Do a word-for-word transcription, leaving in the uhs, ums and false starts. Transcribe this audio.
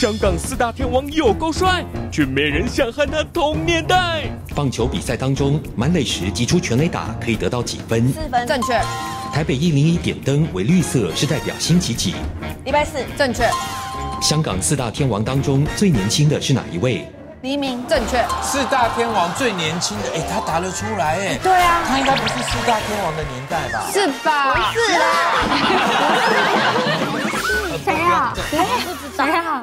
香港四大天王有够帅，却没人想和他同年代。 棒球比赛当中，满垒时击出全垒打可以得到几分？ 四分， 正确。 台北一零一点灯为绿色，是代表星期几？ 礼拜四， 正确。 香港四大天王当中最年轻的是哪一位？ 黎明， 正确。 四大天王最年轻的，哎，他答得出来，哎， 对啊， 他应该不是四大天王的年代吧？ 是吧？ 不是啦， 谁啊？谁啊？谁啊？